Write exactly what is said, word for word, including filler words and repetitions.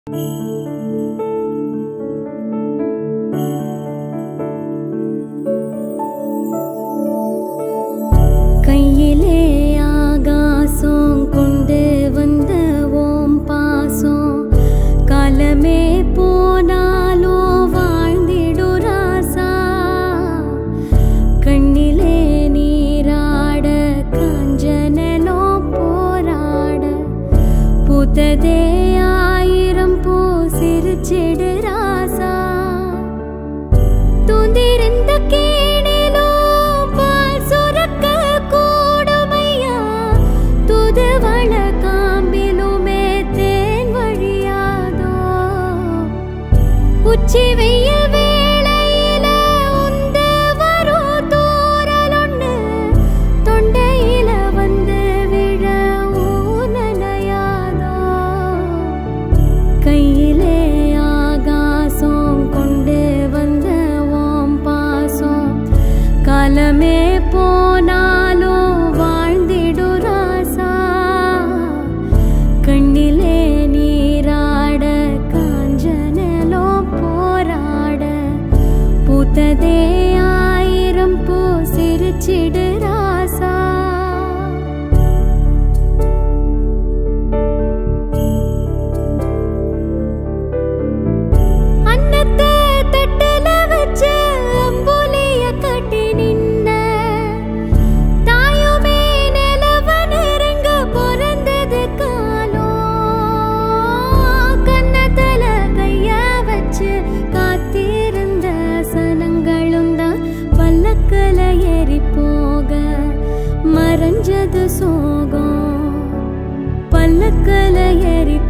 கையிலே ஆகாசம் கொண்டு வந்த ஓம் பாசம் காலமே போனாலோ வாழ்ந்திடு ராசா கண்ணிலே நீராட காஞ்சனலோ போராட பூத்ததே ஆயிரம் பூ சிரிச்சிடு ராசா தூந்திருந்த கேணிலோ பால் சுரக்க கூடுமையா துதுவள காம்பிலுமே தேன் வழியாதோ உச்சி வெயில் வேளையில உந்து வரும் தூரலொன்னு தொண்டையில வந்து விழ ஊனலையாதோ கையிலே ஆகாசம் கொண்டு வந்த ஓம் பாசம் காலமே போனாலோ வாழ்ந்திடு ராசா கண்ணிலே நீராட காஞ்சனலோ போராட பூத்ததே ஆயிரம் பூ சிரிச்சிடு ராசா அன்னத்தை தட்டுல வச்சு அம்புலிய கட்டி நின்ன தாயுமே நிலவ நெருங்க பிறந்தது காலோ கன்னத்துல கைய வச்சு காத்திருந்த சனங்களும் தான் பல்லக்கல ஏறி போக மறைஞ்சது சோகம் பல்லக்கல ஏறி